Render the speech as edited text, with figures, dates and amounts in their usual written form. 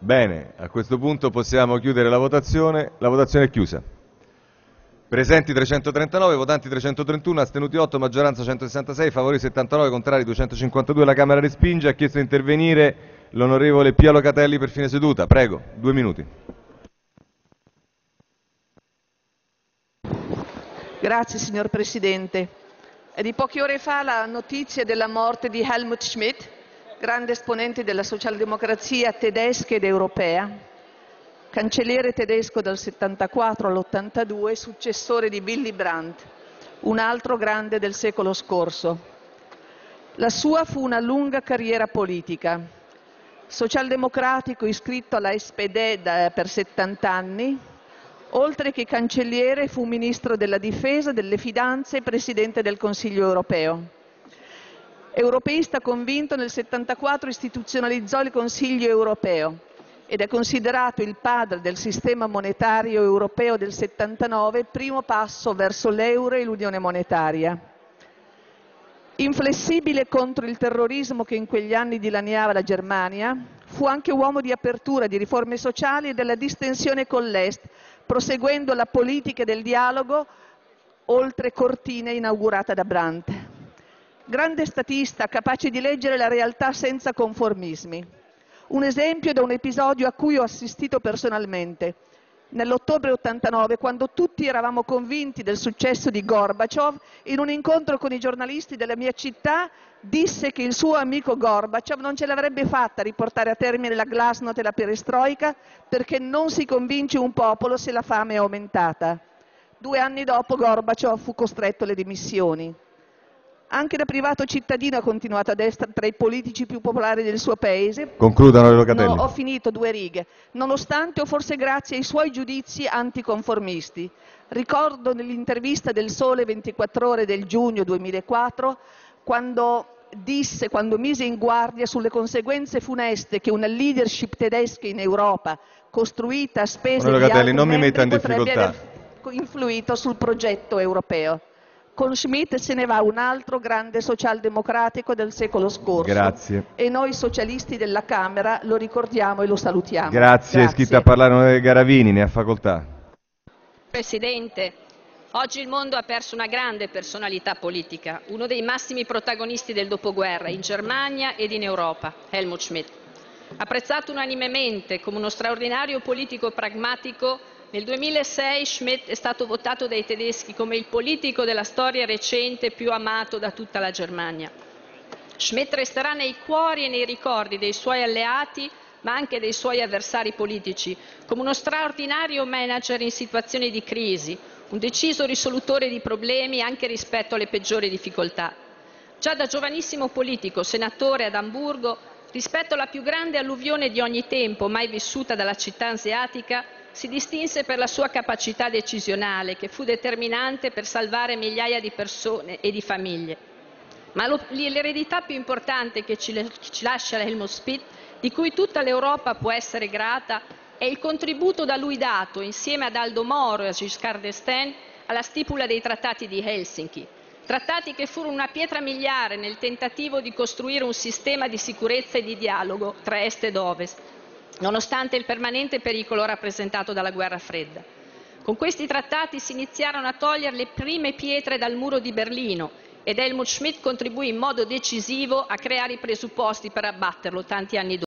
Bene, a questo punto possiamo chiudere la votazione. La votazione è chiusa. Presenti 339, votanti 331, astenuti 8, maggioranza 166, favorevoli 79, contrari 252. La Camera respinge. Ha chiesto di intervenire l'onorevole Pia Locatelli per fine seduta. Prego, 2 minuti. Grazie signor Presidente. È di poche ore fa la notizia della morte di Helmut Schmidt, grande esponente della socialdemocrazia tedesca ed europea, cancelliere tedesco dal 74 all'82, successore di Willy Brandt, un altro grande del secolo scorso. La sua fu una lunga carriera politica. Socialdemocratico iscritto alla SPD per 70 anni, oltre che cancelliere fu ministro della difesa, delle finanze e presidente del Consiglio europeo. Europeista convinto, nel 74 istituzionalizzò il Consiglio europeo ed è considerato il padre del sistema monetario europeo del 79, primo passo verso l'euro e l'unione monetaria. Inflessibile contro il terrorismo che in quegli anni dilaniava la Germania, fu anche uomo di apertura, di riforme sociali e della distensione con l'Est, proseguendo la politica del dialogo oltre cortine inaugurata da Brandt. Grande statista, capace di leggere la realtà senza conformismi. Un esempio da un episodio a cui ho assistito personalmente. Nell'ottobre 89, quando tutti eravamo convinti del successo di Gorbaciov, in un incontro con i giornalisti della mia città, disse che il suo amico Gorbaciov non ce l'avrebbe fatta a riportare a termine la glasnost e la perestroika perché non si convince un popolo se la fame è aumentata. 2 anni dopo Gorbaciov fu costretto alle dimissioni. Anche da privato cittadino ha continuato ad essere tra i politici più popolari del suo paese. Concludano le Locatelli. No, ho finito, 2 righe. Nonostante o forse grazie ai suoi giudizi anticonformisti. Ricordo nell'intervista del Sole 24 Ore del giugno 2004, quando mise in guardia sulle conseguenze funeste che una leadership tedesca in Europa, costruita a spese di altri membri, potrebbe aver influito sul progetto europeo. Con Schmidt se ne va un altro grande socialdemocratico del secolo scorso. Grazie. E noi socialisti della Camera lo ricordiamo e lo salutiamo. Grazie. È iscritta a parlare l'onorevole Garavini, ne ha facoltà. Presidente, oggi il mondo ha perso una grande personalità politica, uno dei massimi protagonisti del dopoguerra in Germania ed in Europa, Helmut Schmidt. Apprezzato unanimemente come uno straordinario politico pragmatico, nel 2006 Schmidt è stato votato dai tedeschi come il politico della storia recente più amato da tutta la Germania. Schmidt resterà nei cuori e nei ricordi dei suoi alleati, ma anche dei suoi avversari politici, come uno straordinario manager in situazioni di crisi, un deciso risolutore di problemi anche rispetto alle peggiori difficoltà. Già da giovanissimo politico, senatore ad Amburgo, rispetto alla più grande alluvione di ogni tempo mai vissuta dalla città asiatica, si distinse per la sua capacità decisionale, che fu determinante per salvare migliaia di persone e di famiglie. Ma l'eredità più importante che ci lascia Helmut Schmidt, di cui tutta l'Europa può essere grata, è il contributo da lui dato, insieme ad Aldo Moro e a Giscard d'Estaing, alla stipula dei trattati di Helsinki. Trattati che furono una pietra miliare nel tentativo di costruire un sistema di sicurezza e di dialogo tra Est ed Ovest, nonostante il permanente pericolo rappresentato dalla guerra fredda. Con questi trattati si iniziarono a togliere le prime pietre dal muro di Berlino ed Helmut Schmidt contribuì in modo decisivo a creare i presupposti per abbatterlo tanti anni dopo.